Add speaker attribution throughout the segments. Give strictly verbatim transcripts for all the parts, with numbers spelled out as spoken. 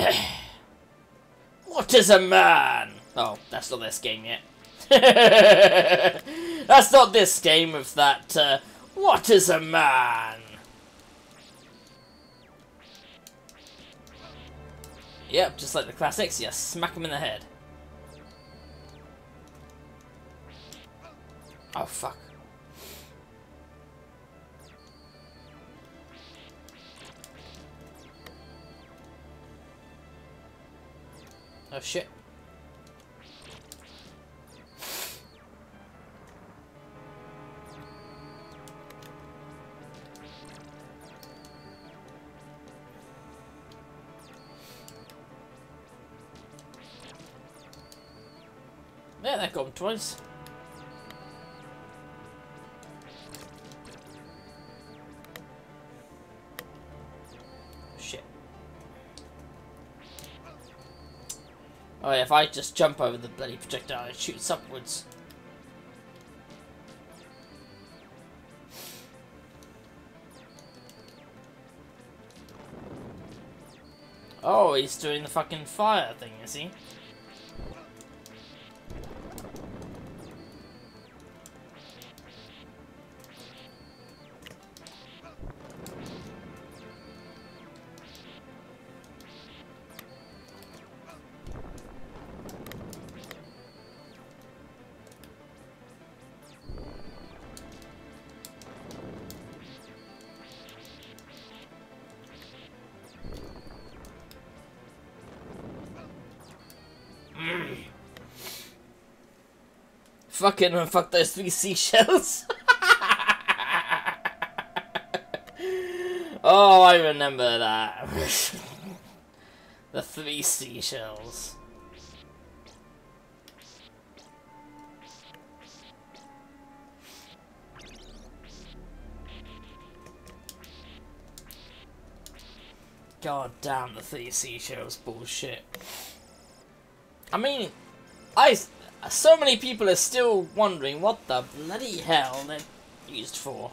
Speaker 1: What is a man? Oh, that's not this game yet. That's not this game with that, uh, what is a man? Yep, just like the classics, you smack him in the head. Oh, fuck. Oh, shit. Yeah, that got him twice. Shit. Oh yeah, if I just jump over the bloody projectile, it shoots upwards. Oh, he's doing the fucking fire thing, is he? Fucking and fuck those three seashells. Oh, I remember that. The three seashells. God damn, the three seashells bullshit. I mean, I... So many people are still wondering what the bloody hell they're used for.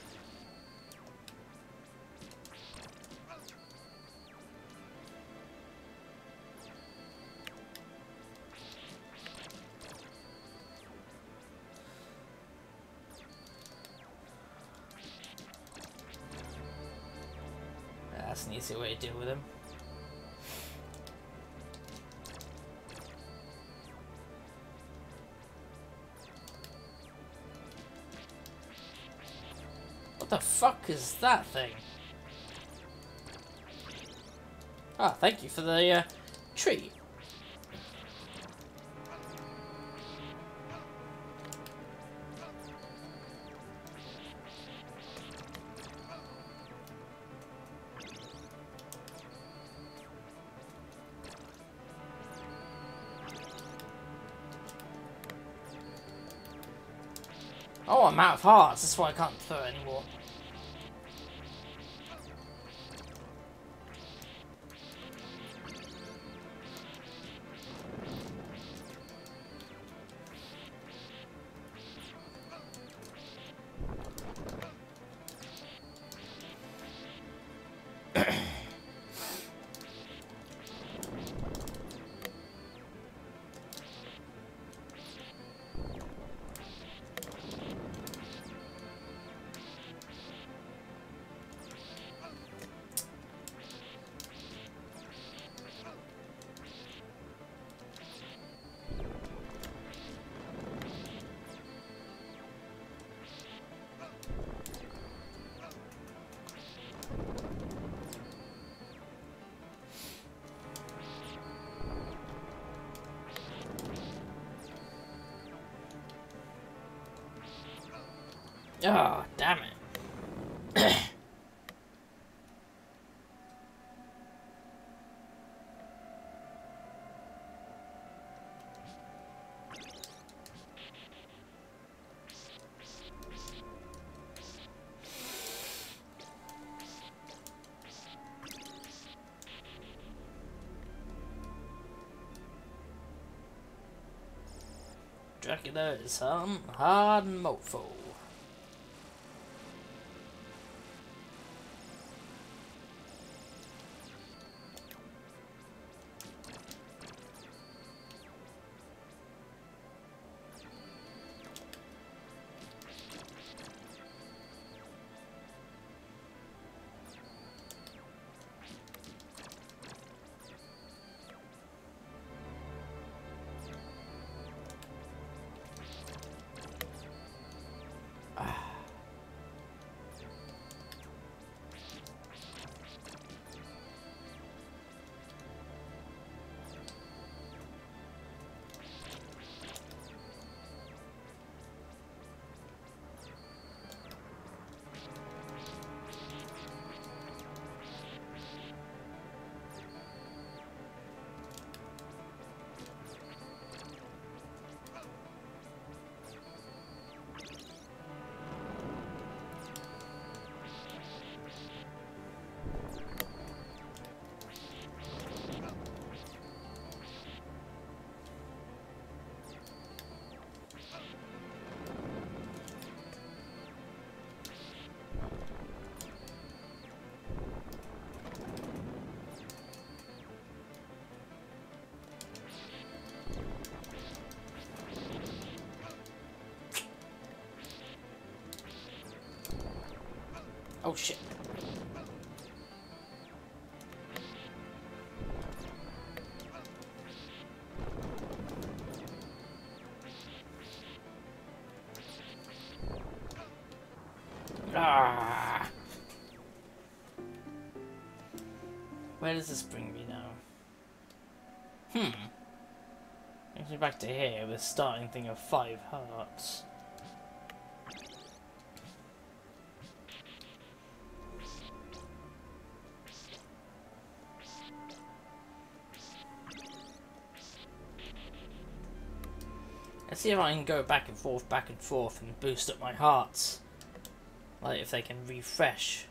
Speaker 1: That's an easy way to deal with him. What the fuck is that thing? Ah, thank you for the uh, treat. Oh, I'm out of hearts. That's why I can't throw it anymore. Oh, damn it. Dracula is some hard mofo. Oh shit. Ah. Where does this bring me now? Hmm. Brings me back to here with a starting thing of five hearts. Let's see if I can go back and forth, back and forth, and boost up my hearts. Like if they can refresh.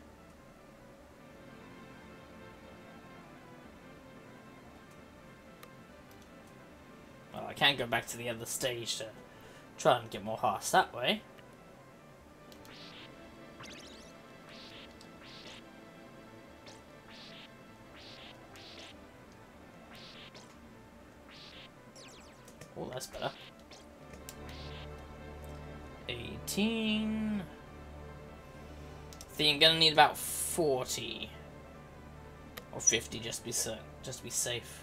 Speaker 1: Well, I can go back to the other stage to try and get more hearts that way. Oh, that's better. eighteen. I think I'm gonna need about forty or fifty just to be certain, just to be safe.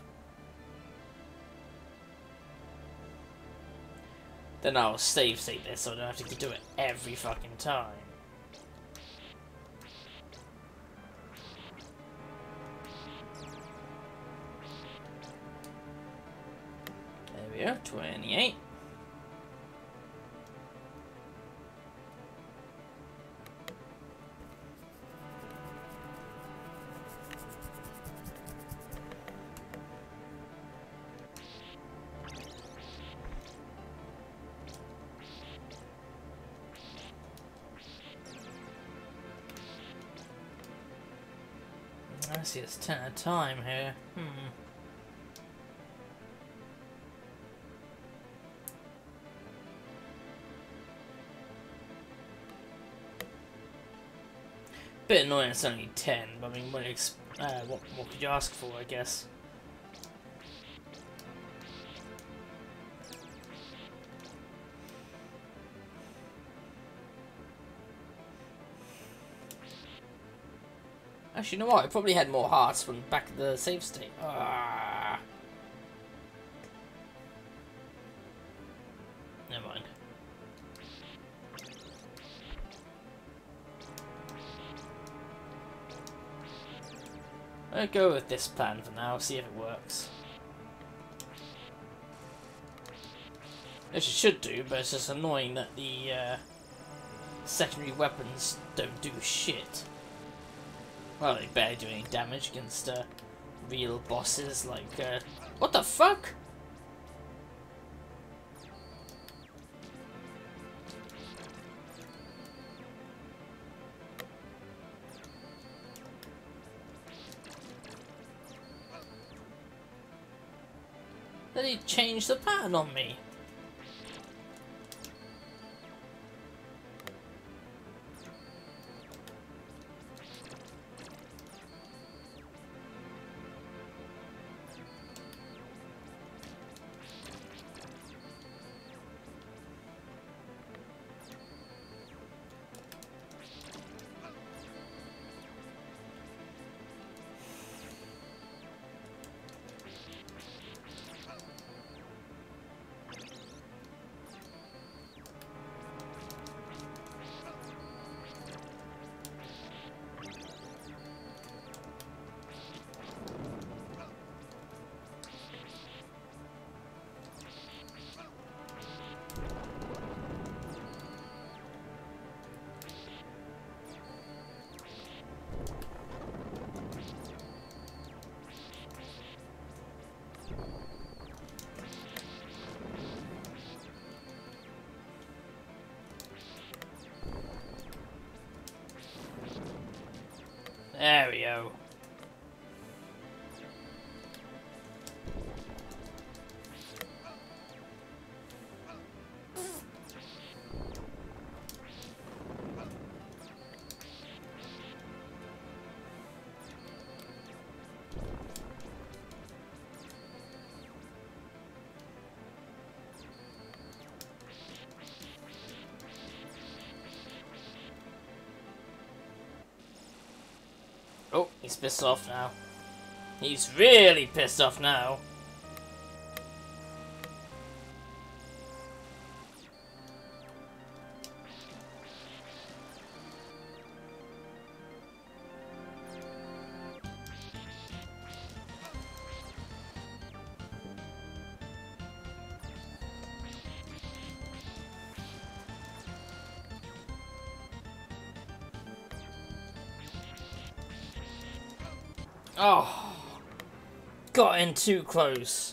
Speaker 1: Then I'll save state this so I don't have to do it every fucking time. There we go, twenty-eight. I see it's ten at a time here. Hmm. Bit annoying it's only ten, but I mean, what, ex uh, what, what could you ask for, I guess? Actually, you know what? I probably had more hearts when back at the save state. Ah. Never mind. I'll go with this plan for now, see if it works. Which it should do, but it's just annoying that the uh, secondary weapons don't do shit. Well, they barely do any damage against uh, real bosses like... Uh, what the fuck? Then he changed the pattern on me. There we go. He's pissed off now. He's really pissed off now. Oh, got in too close.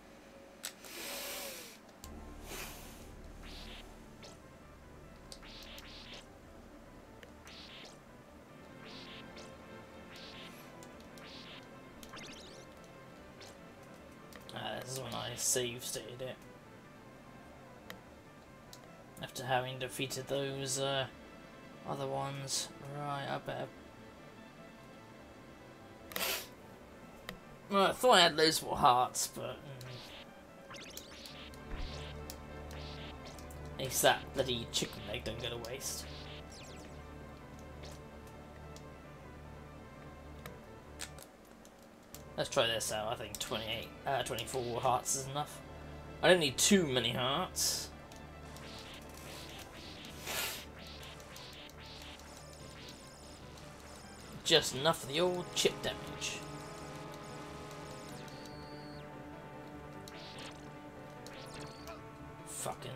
Speaker 1: Ah, this is when I save stated it. After having defeated those uh, other ones. Right, I better... Well, I thought I had loads more hearts, but... Mm, at least that bloody chicken leg don't go to waste. Let's try this out. I think twenty-eight, uh, twenty-four hearts is enough. I don't need too many hearts. Just enough for the old chip damage. Fucking.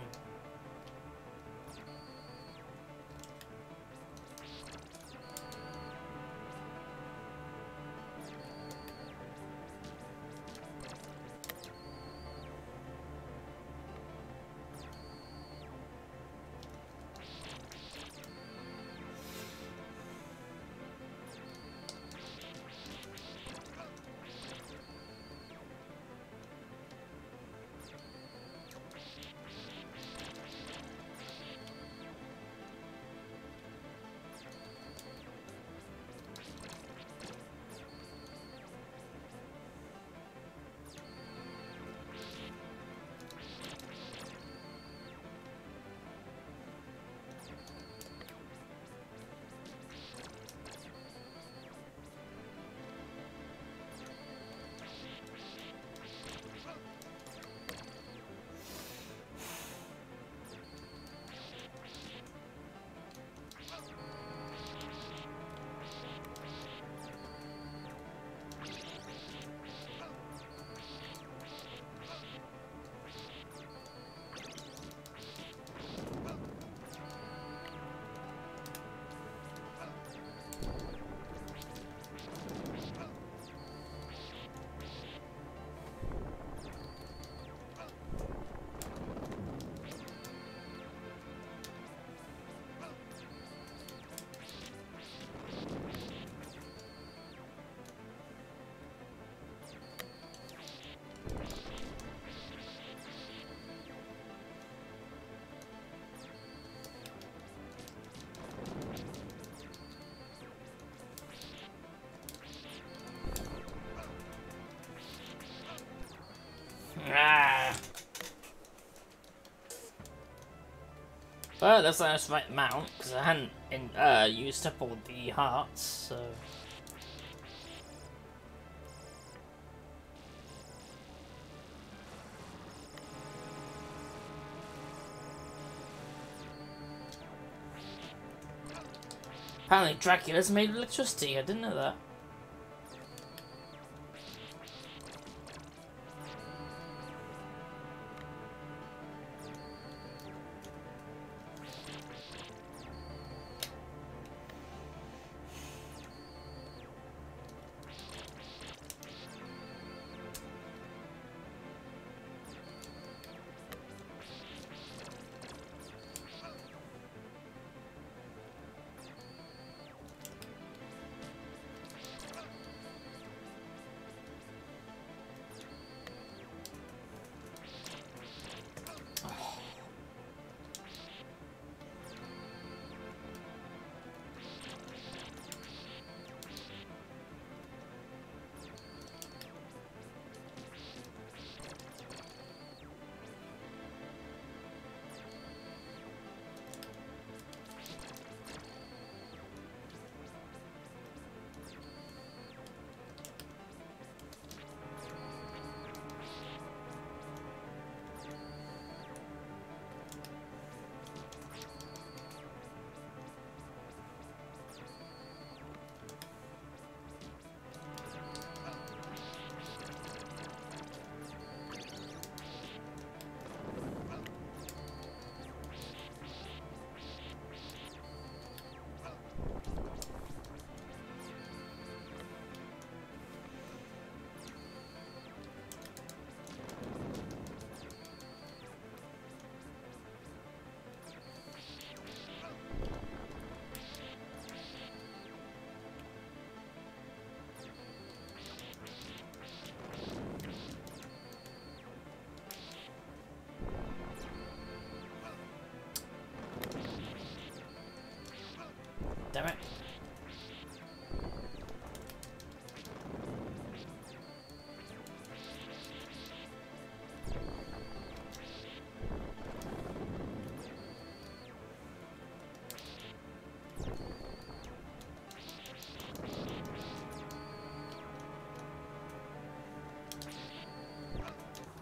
Speaker 1: Ah. Well, that's nice right mount, because I hadn't in, uh, used up all the hearts, so... Apparently Dracula's made of electricity, I didn't know that.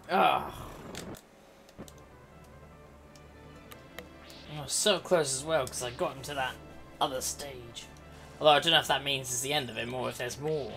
Speaker 1: Ugh. I was so close as well because I got into that other stage. Although I don't know if that means it's the end of him or if there's more.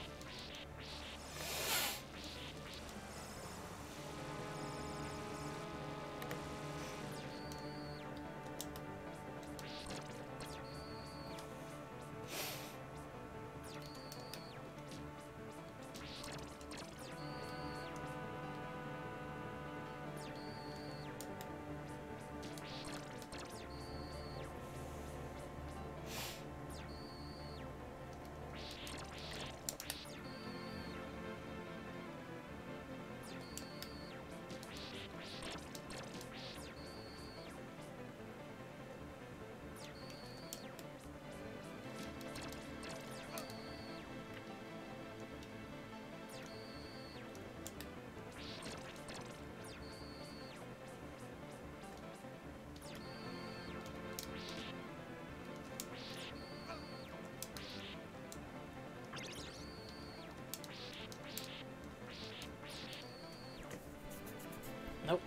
Speaker 1: Nope.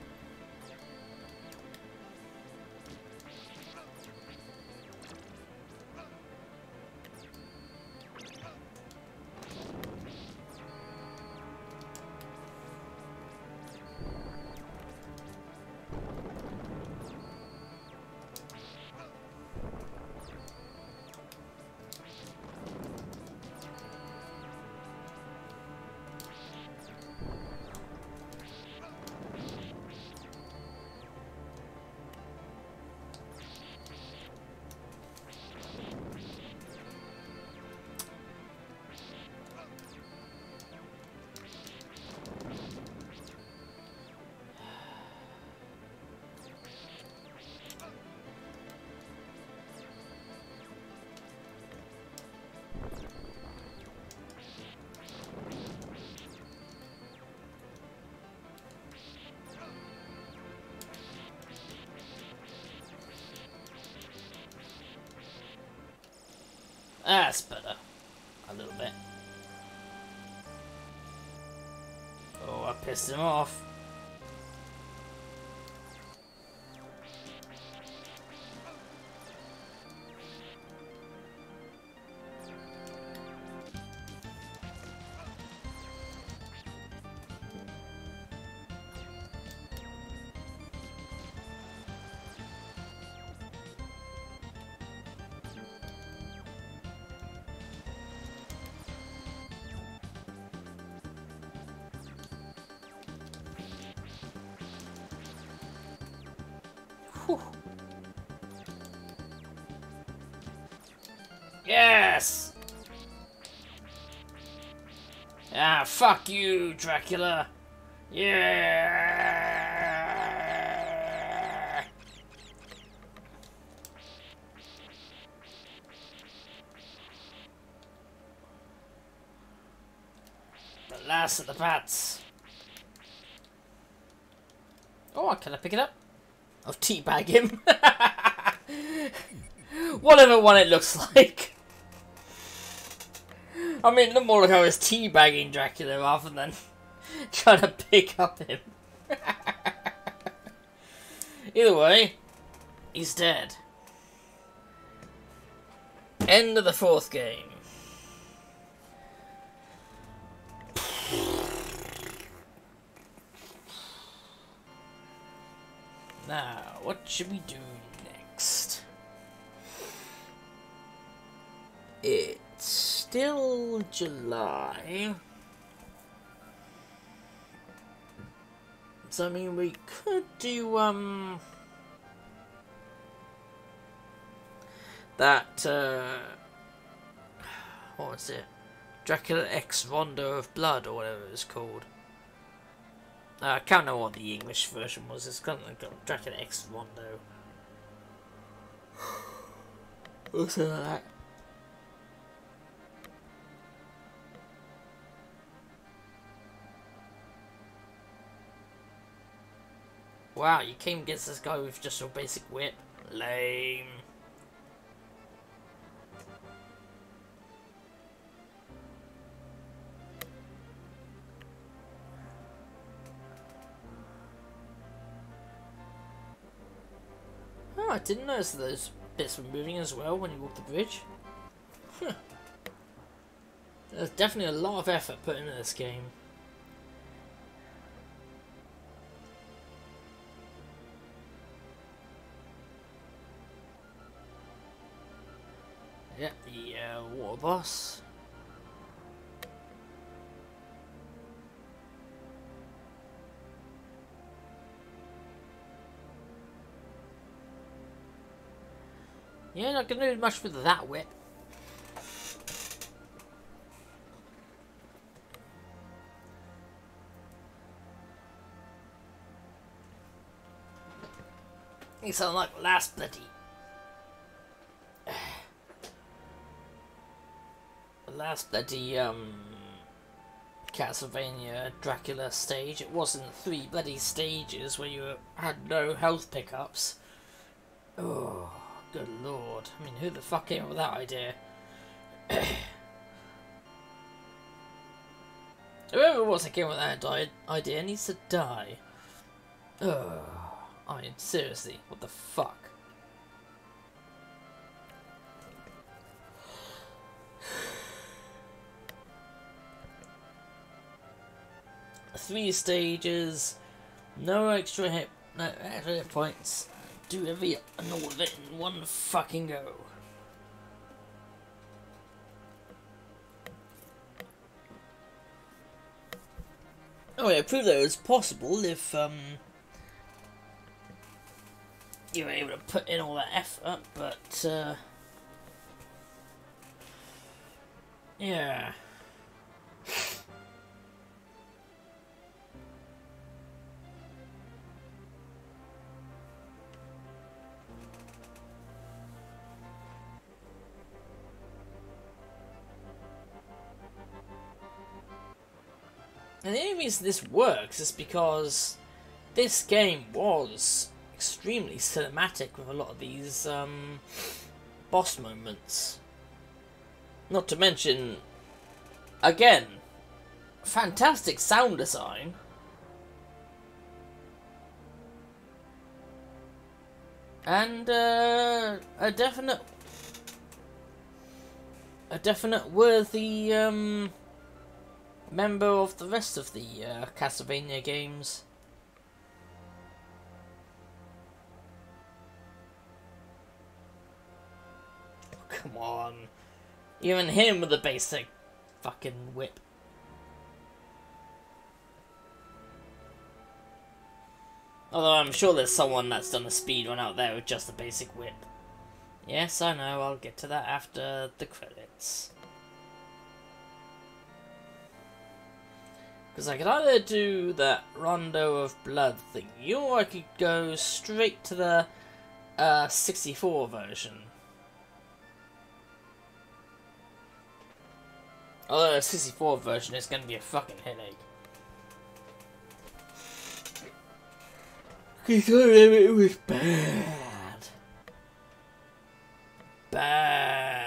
Speaker 1: That's better. A little bit. Oh, I pissed him off. Whew. Yes! Ah, fuck you, Dracula! Yeah! The last of the bats. Oh, can I pick it up? I'll teabag him. Whatever one it looks like. I mean, look more like I was teabagging Dracula rather than trying to pick up him. Either way, he's dead. End of the fourth game. Now, what should we do next? It's still July. So, I mean, we could do, um... that, uh... what was it? Dracula X Rondo of Blood, or whatever it's called. Uh, I can't know what the English version was. It's kind of like Dracula X Rondo. What's that? Wow, you came against this guy with just your basic whip. Lame. didn't notice that those bits were moving as well when you walk the bridge. Huh. There's definitely a lot of effort put into this game. Yep, the uh, water boss. Yeah, not gonna do much with that whip. You sound like last bloody. The last bloody um Castlevania Dracula stage. It wasn't three bloody stages where you had no health pickups. Oh. Good lord. I mean, who the fuck came up with that idea? Whoever it was that came up with that idea needs to die. Ugh. I mean, seriously, what the fuck? Three stages, no extra hit, no extra hit points. Do every and all of it in one fucking go. Oh yeah, prove that it was possible if um you were able to put in all that effort, but uh, yeah. And the only reason this works is because this game was extremely cinematic with a lot of these um, boss moments. Not to mention, again, fantastic sound design. And uh, a definite, a definite worthy um, member of the rest of the uh, Castlevania games. Oh, come on. Even him with the basic fucking whip. Although I'm sure there's someone that's done a speedrun out there with just the basic whip. Yes, I know, I'll get to that after the credits. Because I could either do that Rondo of Blood thing, or I could go straight to the uh, sixty-four version. Although the sixty-four version is going to be a fucking headache. Because it was bad. Bad.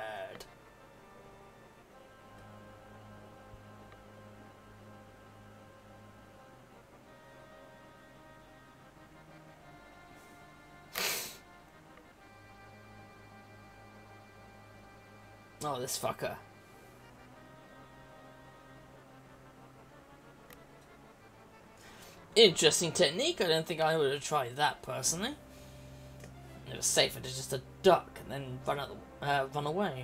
Speaker 1: Oh, this fucker. Interesting technique. I don't think I would have tried that personally. It was safer to just a duck and then run out, uh, run away.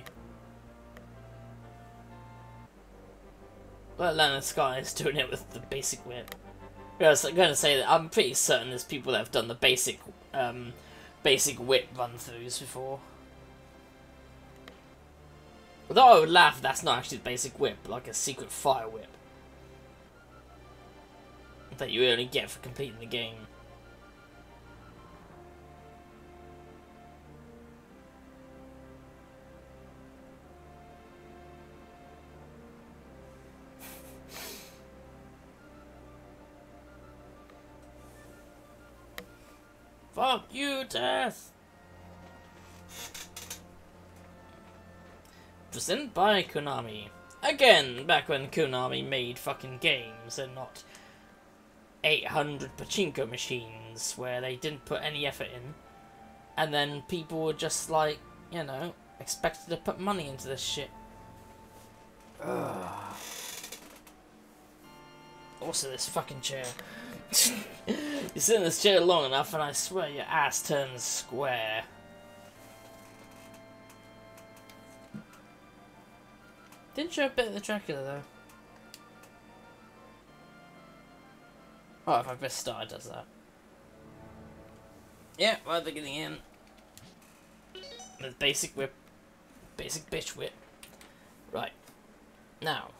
Speaker 1: Let alone this guy is doing it with the basic whip. I was going to say that I'm pretty certain there's people that have done the basic, um, basic whip run-throughs before. Although I would laugh if that's not actually the basic whip, but like a secret fire whip that you only get for completing the game. Fuck you, Death! Presented by Konami. Again, back when Konami made fucking games and not eight hundred pachinko machines where they didn't put any effort in. And then people were just like, you know, expected to put money into this shit. Ugh. Also, this fucking chair. You sit in this chair long enough and I swear your ass turns square. Didn't show a bit of the Dracula though. Oh, if I press start, it does that. Yeah, right at the beginning in. The basic whip. Basic bitch whip. Right. Now.